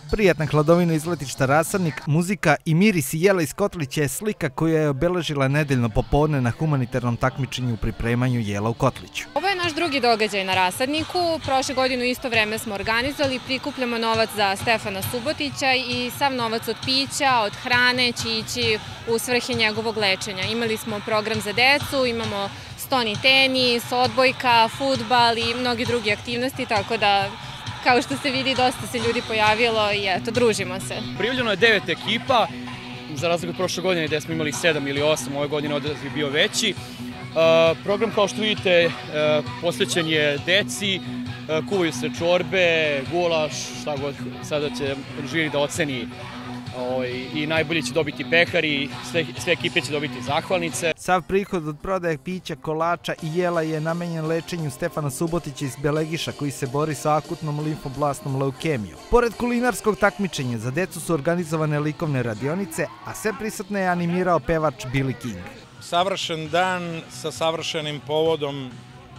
Prijatna hladovina iz letišta Rasadnik, muzika i mirisi jela iz kotlića je slika koja je obeležila nedeljno popodne na humanitarnom takmičenju u pripremanju jela u kotliću. Ovo je naš drugi događaj na Rasadniku. Prošle godine u isto vreme smo organizovali, prikupljamo novac za Stefana Subotića i sav novac od pića, od hrane će ići u svrhe njegovog lečenja. Imali smo program za decu, imamo stoni tenis, odbojka, fudbal i mnogi drugi aktivnosti, tako da kao što se vidi, dosta se ljudi pojavilo i eto, družimo se. Prijavljeno je 9 ekipa, za razliku od prošle godine gde smo imali 7 ili 8, ove godine odaziv je bio veći. Program, kao što vidite, posvećen je deci, kuvaju se čorbe, gulaš, šta god, sada će žiri da oceni i najbolji će dobiti pehari, sve ekipe će dobiti zahvalnice. Sav prihod od prodaje pića, kolača i jela je namenjen lečenju Stefana Subotića iz Belegiša koji se bori sa akutnom limfoblastnom leukemijom. Pored kulinarskog takmičenja za decu su organizovane likovne radionice, a sve prisutne je animirao pevač Billy King. Savršen dan sa savršenim povodom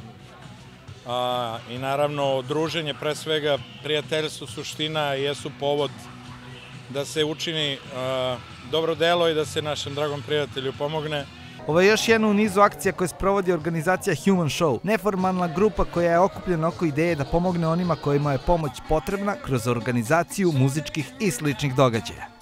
i naravno druženje, pre svega prijateljstvo, suština jesu povod da se učini dobro delo i da se našem dragom prijatelju pomogne. Ovo je još jedna u nizu akcija koje sprovodi organizacija Human Show, neformalna grupa koja je okupljena oko ideje da pomogne onima kojima je pomoć potrebna kroz organizaciju muzičkih i sličnih događaja.